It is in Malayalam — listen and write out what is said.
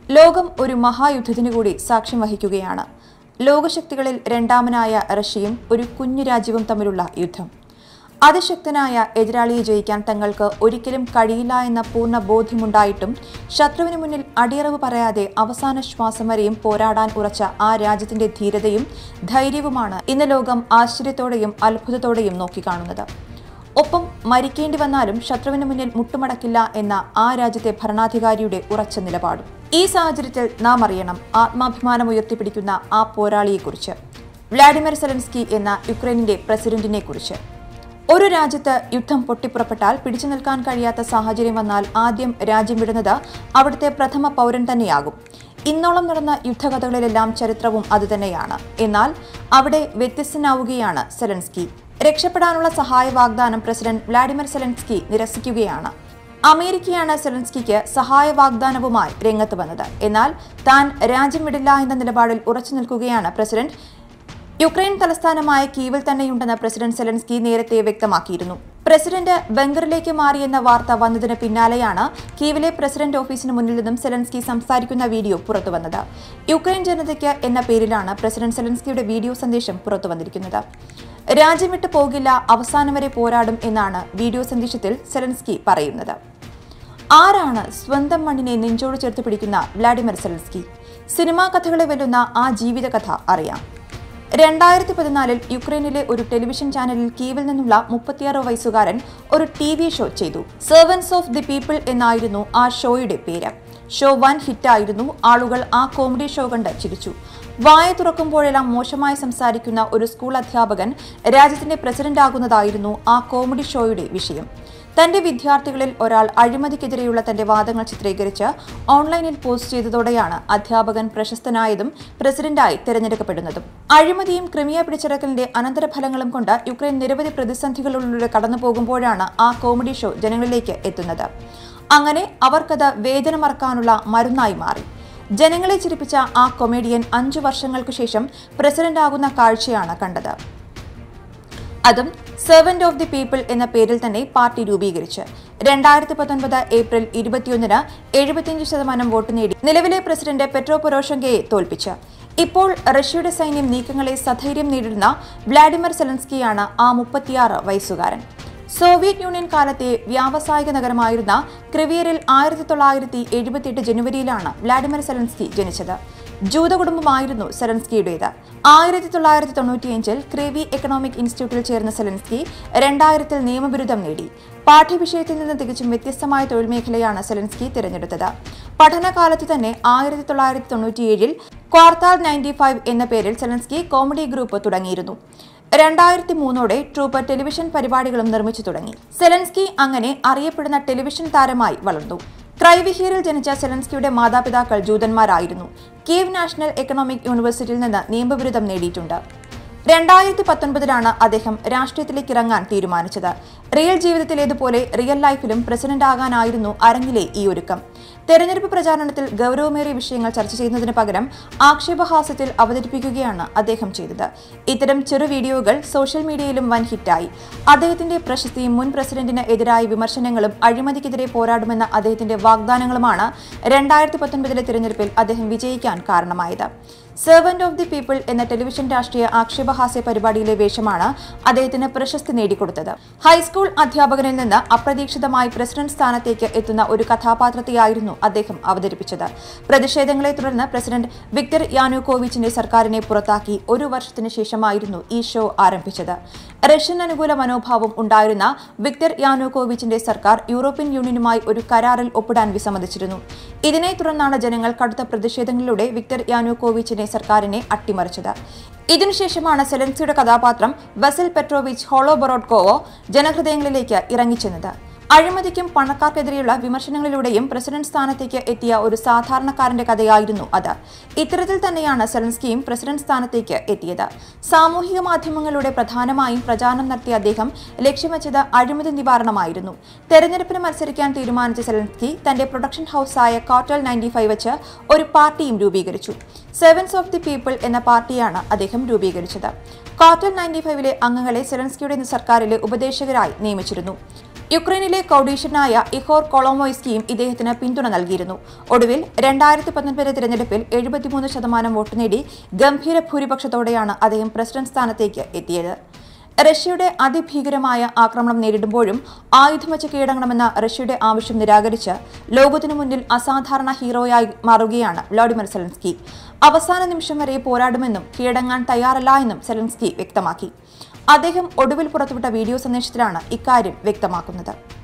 ലോകം ഒരു മഹായുദ്ധത്തിനു കൂടി സാക്ഷ്യം വഹിക്കുകയാണ്. ലോകശക്തികളിൽ രണ്ടാമനായ റഷ്യയും ഒരു കുഞ്ഞു രാജ്യവും തമ്മിലുള്ള യുദ്ധം. അതിശക്തനായ എതിരാളിയെ ജയിക്കാൻ തങ്ങൾക്ക് ഒരിക്കലും കഴിയില്ല എന്ന പൂർണ്ണ ബോധ്യമുണ്ടായിട്ടും ശത്രുവിന് മുന്നിൽ അടിയറവ് പറയാതെ അവസാന ശ്വാസം വരെയും പോരാടാൻ ഉറച്ച ആ രാജ്യത്തിന്റെ ധീരതയും ധൈര്യവുമാണ് ഇന്ന് ലോകം ആശ്ചര്യത്തോടെയും അത്ഭുതത്തോടെയും നോക്കിക്കാണുന്നത്. ഒപ്പം മരിക്കേണ്ടി വന്നാലും ശത്രുവിന് മുന്നിൽ മുട്ടുമടക്കില്ല എന്ന ആ രാജ്യത്തെ ഭരണാധികാരിയുടെ ഉറച്ച നിലപാടും. ഈ സാഹചര്യത്തിൽ നാം അറിയണം ആത്മാഭിമാനം ഉയർത്തിപ്പിടിക്കുന്ന ആ പോരാളിയെക്കുറിച്ച്, വ്ളാഡിമിർ സെലൻസ്കി എന്ന യുക്രൈനിന്റെ പ്രസിഡന്റിനെ കുറിച്ച്. ഒരു രാജ്യത്ത് യുദ്ധം പൊട്ടിപ്പുറപ്പെട്ടാൽ പിടിച്ചു നിൽക്കാൻ കഴിയാത്ത സാഹചര്യം വന്നാൽ ആദ്യം രാജ്യം വിടുന്നത് അവിടുത്തെ പ്രഥമ പൗരൻ തന്നെയാകും. ഇന്നോളം നടന്ന യുദ്ധകഥകളിലെല്ലാം ചരിത്രവും അതുതന്നെയാണ്. എന്നാൽ അവിടെ വ്യത്യസ്തനാവുകയാണ് സെലൻസ്കി. രക്ഷപ്പെടാനുള്ള സഹായ വാഗ്ദാനം പ്രസിഡന്റ് വ്ളാഡിമിർ സെലൻസ്കി നിരസിക്കുകയാണ്. അമേരിക്കയാണ് സെലൻസ്കിക്ക് സഹായ വാഗ്ദാനവുമായി രംഗത്ത് വന്നത്. എന്നാൽ താൻ രാജ്യം വിടില്ല എന്ന നിലപാടിൽ ഉറച്ചു നിൽക്കുകയാണ് പ്രസിഡന്റ്. യുക്രൈൻ തലസ്ഥാനമായ കീവിൽ തന്നെയുണ്ടെന്ന് പ്രസിഡന്റ് സെലൻസ്കി നേരത്തെ വ്യക്തമാക്കിയിരുന്നു. പ്രസിഡന്റ് ബങ്കറിലേക്ക് മാറിയെന്ന വാർത്ത വന്നതിന് പിന്നാലെയാണ് കീവിലെ പ്രസിഡന്റ് ഓഫീസിന് മുന്നിൽ നിന്നും സെലൻസ്കി സംസാരിക്കുന്ന വീഡിയോ പുറത്തുവന്നത്. യുക്രൈൻ ജനതയ്ക്ക് എന്ന പേരിലാണ് പ്രസിഡന്റ് സെലൻസ്കിയുടെ വീഡിയോ സന്ദേശം പുറത്തുവന്നിരിക്കുന്നത്. രാജ്യം വിട്ടു പോകില്ല, അവസാനം വരെ പോരാടും എന്നാണ് വീഡിയോ സന്ദേശത്തിൽ സെലൻസ്കി പറയുന്നത്. ആരാണ് സ്വന്തം മണ്ണിനെ നെഞ്ചോട് ചേർത്ത് പിടിക്കുന്ന വ്ളാഡിമിർ സെലൻസ്കി? സിനിമാ കഥകളെ വെല്ലുന്ന ആ ജീവിതകഥ അറിയാം. 2014 യുക്രൈനിലെ ഒരു ടെലിവിഷൻ ചാനലിൽ കീവിൽ നിന്നുള്ള 36 വയസ്സുകാരൻ ഒരു TV ഷോ ചെയ്തു. സെർവൻസ് ഓഫ് ദി പീപ്പിൾ എന്നായിരുന്നു ആ ഷോയുടെ പേര്. ഷോ വൻ ഹിറ്റായിരുന്നു. ആളുകൾ ആ കോമഡി ഷോ കണ്ട് ചിരിച്ചു. വായ തുറക്കുമ്പോഴെല്ലാം മോശമായി സംസാരിക്കുന്ന ഒരു സ്കൂൾ അധ്യാപകൻ രാജ്യത്തിന്റെ പ്രസിഡന്റ് ആകുന്നതായിരുന്നു ആ കോമഡി ഷോയുടെ വിഷയം. തന്റെ വിദ്യാർത്ഥികളിൽ ഒരാൾ അഴിമതിക്കെതിരെയുള്ള തന്റെ വാദങ്ങൾ ചിത്രീകരിച്ച് ഓൺലൈനിൽ പോസ്റ്റ് ചെയ്തതോടെയാണ് അധ്യാപകൻ പ്രശസ്തനായതും പ്രസിഡന്റായി തെരഞ്ഞെടുക്കപ്പെടുന്നതും. അഴിമതിയും ക്രിമിയ പിടിച്ചെടുക്കലിന്റെ അനന്തരഫലങ്ങളും കൊണ്ട് യുക്രൈൻ നിരവധി പ്രതിസന്ധികളിലൂടെ കടന്നുപോകുമ്പോഴാണ് ആ കോമഡി ഷോ ജനങ്ങളിലേക്ക് എത്തുന്നത്. അങ്ങനെ അവർക്കത് വേദന മറക്കാനുള്ള മരുന്നായി മാറി. ജനങ്ങളെ ചിരിപ്പിച്ച ആ കൊമേഡിയൻ 5 വർഷങ്ങൾക്കു ശേഷം പ്രസിഡന്റ് ആകുന്ന കാഴ്ചയാണ് കണ്ടത്. അതും സെർവന്റ് ഓഫ് ദി പീപ്പിൾ എന്ന പേരിൽ തന്നെ പാർട്ടി രൂപീകരിച്ച് 2019 ഏപ്രിൽ 21-ന് 75% വോട്ട് നേടി നിലവിലെ പ്രസിഡന്റ് പെട്രോ പൊറോഷെങ്കോയെ തോൽപ്പിച്ച്. ഇപ്പോൾ റഷ്യയുടെ സൈന്യം നീക്കങ്ങളെ സധൈര്യം നേരിടുന്ന വ്ളാഡിമിർ സെലൻസ്കിയാണ് ആ 36 വയസ്സുകാരൻ. സോവിയറ്റ് യൂണിയൻ കാലത്തെ വ്യാവസായിക നഗരമായിരുന്ന ക്രിവിയറിൽ 1978 ജനുവരിയിലാണ് വ്ളാഡിമിർ സെലൻസ്കി ജനിച്ചത്. ജൂത കുടുംബമായിരുന്നു സെലൻസ്കിയുടേത്. 1995 ക്രേവി എക്കണോമിക് ഇൻസ്റ്റിറ്റ്യൂട്ടിൽ ചേർന്ന സെലൻസ്കി 2000 നിയമബിരുദം നേടി. പാഠ്യവിഷയത്തിൽ നിന്ന് തികച്ചും വ്യത്യസ്തമായ തൊഴിൽ മേഖലയാണ് സെലൻസ്കി തിരഞ്ഞെടുത്തത്. പഠനകാലത്ത് തന്നെ 1997 ക്വാർത്താൽ 95 എന്ന പേരിൽ സെലൻസ്കി കോമഡി ഗ്രൂപ്പ് തുടങ്ങിയിരുന്നു. 2003 ട്രൂപ്പ് ടെലിവിഷൻ പരിപാടികളും നിർമ്മിച്ചു തുടങ്ങി. സെലൻസ്കി അങ്ങനെ അറിയപ്പെടുന്ന ടെലിവിഷൻ താരമായി വളർന്നു. ക്രൈവിഹിയറിൽ ജനിച്ച സെലൻസ്കിയുടെ മാതാപിതാക്കൾ ജൂതന്മാരായിരുന്നു. കീവ് നാഷണൽ എക്കണോമിക് യൂണിവേഴ്സിറ്റിയിൽ നിന്ന് നിയമബിരുദം നേടിയിട്ടുണ്ട്. 2019 അദ്ദേഹം രാഷ്ട്രീയത്തിലേക്ക് ഇറങ്ങാൻ തീരുമാനിച്ചത്. റിയൽ ജീവിതത്തിലേതുപോലെ റിയൽ ലൈഫിലും പ്രസിഡന്റ് ആകാനായിരുന്നു അരങ്ങിലെ ഈ ഒരുക്കം. തെരഞ്ഞെടുപ്പ് പ്രചാരണത്തിൽ ഗൗരവമേറിയ വിഷയങ്ങൾ ചർച്ച ചെയ്യുന്നതിന് പകരം ആക്ഷേപഹാസ്യത്തിൽ അവതരിപ്പിക്കുകയാണ് അദ്ദേഹം ചെയ്തത്. ഇത്തരം ചെറു വീഡിയോകൾ സോഷ്യൽ മീഡിയയിലും വൻ ഹിറ്റായി. അദ്ദേഹത്തിന്റെ പ്രശസ്തിയും മുൻ പ്രസിഡന്റിന് എതിരായ വിമർശനങ്ങളും അഴിമതിക്കെതിരെ പോരാടുമെന്ന അദ്ദേഹത്തിന്റെ വാഗ്ദാനങ്ങളുമാണ് 2019 തിരഞ്ഞെടുപ്പിൽ അദ്ദേഹം വിജയിക്കാൻ കാരണമായത്. സെർവന്റ് ഓഫ് ദി പീപ്പിൾ എന്ന ടെലിവിഷൻ രാഷ്ട്രീയ ആക്ഷേപഹാസ്യ പരിപാടിയിലെ വേഷമാണ് അദ്ദേഹത്തിന് പ്രശസ്തി നേടിക്കൊടുത്തത്. ഹൈസ്കൂൾ അധ്യാപകനിൽ നിന്ന് അപ്രതീക്ഷിതമായി പ്രസിഡന്റ് സ്ഥാനത്തേക്ക് എത്തുന്ന ഒരു കഥാപാത്രത്തെയായിരുന്നു അദ്ദേഹം അവതരിപ്പിച്ചത്. പ്രതിഷേധങ്ങളെ തുടർന്ന് പ്രസിഡന്റ് വിക്ടർ യാനുകോവിച്ചിന്റെ സർക്കാരിനെ പുറത്താക്കി 1 വർഷത്തിന് ശേഷമായിരുന്നു ഈ ഷോ ആരംഭിച്ചത്. റഷ്യൻ അനുകൂല മനോഭാവം ഉണ്ടായിരുന്ന വിക്ടർ യാനുകോവിച്ചിന്റെ സർക്കാർ യൂറോപ്യൻ യൂണിയനുമായി ഒരു കരാറിൽ ഒപ്പിടാൻ വിസമ്മതിച്ചിരുന്നു. ഇതിനെ തുടർന്നാണ് ജനങ്ങൾ കടുത്ത പ്രതിഷേധങ്ങളിലൂടെ വിക്ടർ യാനുകോവിച്ചിന്റെ സർക്കാരിനെ അട്ടിമറിച്ചത്. ഇതിനുശേഷമാണ് സെലൻസ്കിയുടെ കഥാപാത്രം വസിൽ പെട്രോവിച്ച് ഹോളോബൊറോഡ്കോവോ ജനഹൃദയങ്ങളിലേക്ക് ഇറങ്ങിച്ചെന്നത്. അഴിമതിക്കും പണക്കാർക്കെതിരെയുള്ള വിമർശനങ്ങളിലൂടെയും പ്രസിഡന്റ് സ്ഥാനത്തേക്ക് എത്തിയ ഒരു സാധാരണക്കാരന്റെ കഥയായിരുന്നു അത്. ഇത്തരത്തിൽ തന്നെയാണ് സെലൻസ്കിയും പ്രസിഡന്റ് സ്ഥാനത്തേക്ക് എത്തിയത്. സാമൂഹിക മാധ്യമങ്ങളിലൂടെ പ്രധാനമായും പ്രചാരണം നടത്തിയ അദ്ദേഹം ലക്ഷ്യം വെച്ചത് അഴിമതി നിവാരണമായിരുന്നു. തെരഞ്ഞെടുപ്പിന് മത്സരിക്കാൻ തീരുമാനിച്ച സെലൻസ്കി തന്റെ പ്രൊഡക്ഷൻ ഹൌസായ ക്വാർട്ടൽ 95 വെച്ച് ഒരു പാർട്ടിയും രൂപീകരിച്ചു. സെർവൻസ് ഓഫ് ദി പീപ്പിൾ എന്ന പാർട്ടിയാണ് അദ്ദേഹം രൂപീകരിച്ചത്. ക്വാർട്ടൽ 95 അംഗങ്ങളെ സെലൻസ്കിയുടെ സർക്കാരിലെ ഉപദേശകരായി നിയമിച്ചിരുന്നു. യുക്രൈനിലെ കൗഡീഷ്യനായ ഇഹോർ കൊളോമോയ്സ്കിയും ഇദ്ദേഹത്തിന് പിന്തുണ നൽകിയിരുന്നു. ഒടുവിൽ 2019 തിരഞ്ഞെടുപ്പിൽ 73% വോട്ട് നേടി ഗംഭീര ഭൂരിപക്ഷത്തോടെയാണ് അദ്ദേഹം പ്രസിഡന്റ് സ്ഥാനത്തേക്ക് എത്തിയത്. റഷ്യയുടെ അതിഭീകരമായ ആക്രമണം നേരിടുമ്പോഴും ആയുധം വച്ച് കീഴടങ്ങണമെന്ന റഷ്യയുടെ ആവശ്യം നിരാകരിച്ച് ലോകത്തിനു മുന്നിൽ അസാധാരണ ഹീറോയായി മാറുകയാണ് വ്ളാഡിമിർ സെലൻസ്കി. അവസാന നിമിഷം വരെ പോരാടുമെന്നും കീഴടങ്ങാൻ തയ്യാറല്ല എന്നും സെലൻസ്കി വ്യക്തമാക്കി. അദ്ദേഹം ഒടുവിൽ പുറത്തുവിട്ട വീഡിയോ സന്ദേശത്തിലാണ് ഇക്കാര്യം വ്യക്തമാക്കുന്നത്.